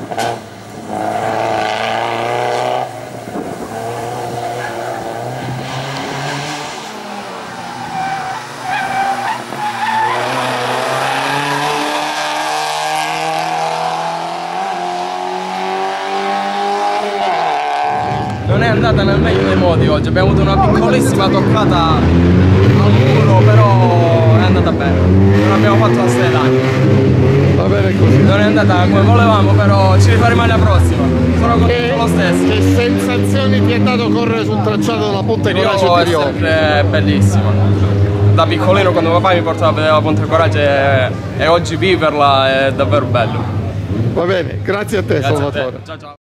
Non è andata nel meglio dei modi oggi, abbiamo avuto una piccolissima toccata al muro, però è andata bene, non abbiamo fatto la sledagna. Va bene così. Non è andata come volevamo, però ci rifaremo alla prossima. Sono contento lo stesso. Che sensazioni ti è dato correre sul tracciato della Ponte Coraggio di Riovi? È bellissimo. Da piccolino quando papà mi portava a vedere la Ponte Coraggio e oggi viverla è davvero bello. Va bene, grazie a te, Grazie Salvatore. a te. Ciao ciao.